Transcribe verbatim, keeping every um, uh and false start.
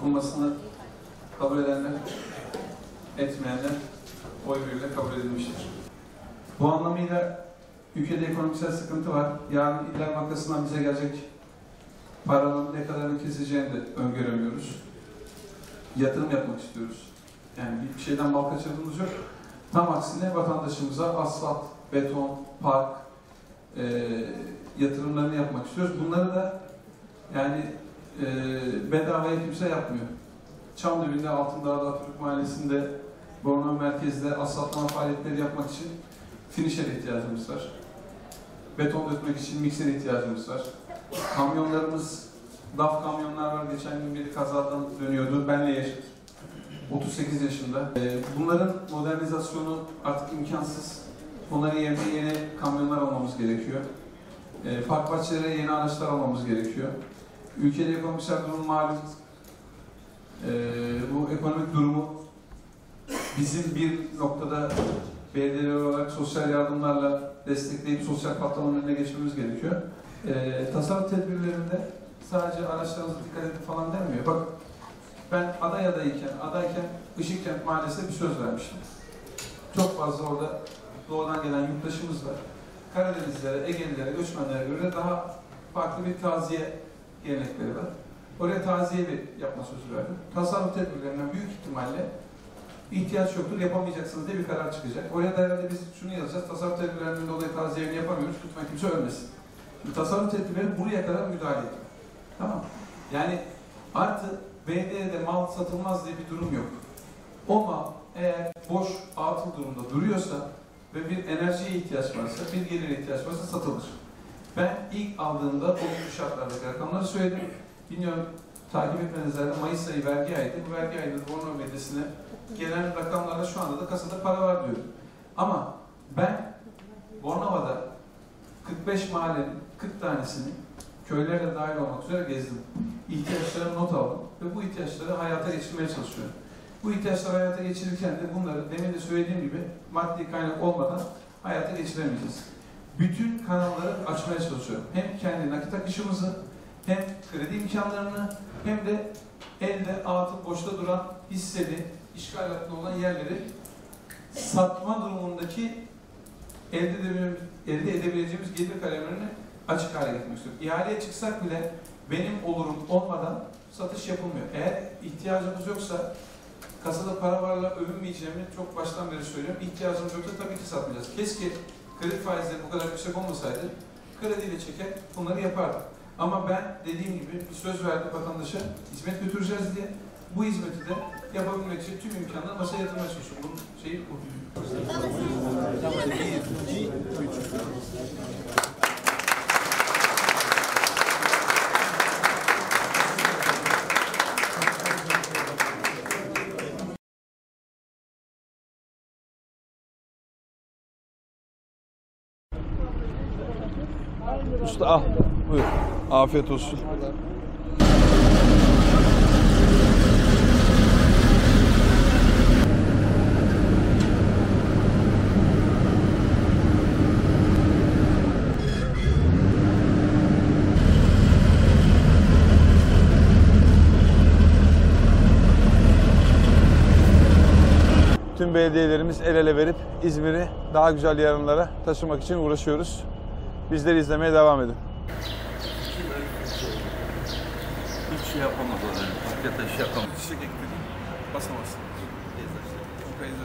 okunmasını kabul edenler, etmeyenler oy birliğiyle kabul edilmiştir. Bu anlamıyla ülkede ekonomiksel sıkıntı var. Yarın İller Bankası'ndan bize gelecek paranın ne kadarını keseceğini de öngöremiyoruz. Yatırım yapmak istiyoruz. Yani bir şeyden bal kaçırdığımız yok. Tam aksine vatandaşımıza asfalt, beton, park e, yatırımlarını yapmak istiyoruz. Bunları da yani e, bedavaya kimse yapmıyor. Çamlıbin'de, Altındağ'da, Atatürk Mahallesi'nde, Bornova merkezde asfaltlama faaliyetleri yapmak için finişer ihtiyacımız var. Beton dökmek için mikser ihtiyacımız var. Kamyonlarımız, D A F kamyonlar var. Geçen gün biri kazadan dönüyordu. Benle yaşadım. otuz sekiz yaşında. Bunların modernizasyonu artık imkansız. Onların yerine yeni kamyonlar almamız gerekiyor. Park bahçelere yeni araçlar almamız gerekiyor. Ülkede ekonomiksel durum malum. Bu ekonomik durumu bizim bir noktada belediyeler olarak sosyal yardımlarla destekleyip sosyal patlamanın önüne geçmemiz gerekiyor. E, tasarruf tedbirlerinde sadece araçlarınıza dikkat edin falan denmiyor. Bak ben aday adayken, adayken Işıkkent Mahallesi'ne bir söz vermiştim. Çok fazla orada doğudan gelen yurttaşımız var. Karadenizlilere, Egelilere, göçmenlere göre daha farklı bir taziye gelenekleri var. Oraya taziye bir yapma sözü verdim. Tasarruf tedbirlerinden büyük ihtimalle ihtiyaç yoktur, yapamayacaksınız diye bir karar çıkacak. Oraya da herhalde biz şunu yazacağız, tasarruf tedbirlerinden dolayı taziyeni yapamıyoruz, lütfen kimse ölmesin. Şimdi tasarruf tedbirleri buraya kadar müdahale ediyor. Tamam. Yani artı B D E'de mal satılmaz diye bir durum yok. O mal eğer boş, atıl durumda duruyorsa ve bir enerjiye ihtiyaç varsa, bir gelire ihtiyaç varsa satılır. Ben ilk aldığımda olumlu şartlardaki rakamları söyledim. Bilmiyorum, takip etmeniz lazım. Mayıs ayı vergi ayıydı. Bu vergi ayında Bornova Belediyesi'ne gelen rakamlarla şu anda da kasada para var diyorum. Ama ben Bornova'da kırk beş mahallenin kırk tanesini köylerle dahil olmak üzere gezdim. İhtiyaçlarını not aldım ve bu ihtiyaçları hayata geçirmeye çalışıyorum. Bu ihtiyaçları hayata geçirirken de bunları demin de söylediğim gibi maddi kaynak olmadan hayata geçiremeyeceğiz. Bütün kanalları açmaya çalışıyorum. Hem kendi nakit akışımızı, hem kredi imkanlarını, hem de elde atıl boşta duran hisseli, işgal altında olan yerleri satma durumundaki elde, elde edebileceğimiz gelir kalemlerini açık hale getirmek istiyorum. İhaleye çıksak bile benim olurum olmadan satış yapılmıyor. Eğer ihtiyacımız yoksa, kasada para varla övünmeyeceğimi çok baştan beri söylüyorum. İhtiyacımız yoksa tabii ki satmayacağız. Keşke kredi faizleri bu kadar yüksek olmasaydı, krediyle çeker bunları yapardık. Ama ben dediğim gibi bir söz verdim vatandaşa, hizmet götüreceğiz diye. Bu hizmeti de yapabilmek için tüm imkanları masaya yatırmaya çalışıyorum. Bunun şeyi bu. Usta al. Buyur. Afiyet olsun. Tüm belediyelerimiz el ele verip İzmir'i daha güzel yarınlara taşımak için uğraşıyoruz. Bizleri izlemeye devam edin. Hiç şey yapamaz o yani. Hakikaten şey yapamaz. Çiçek ekledim. Basamazsın.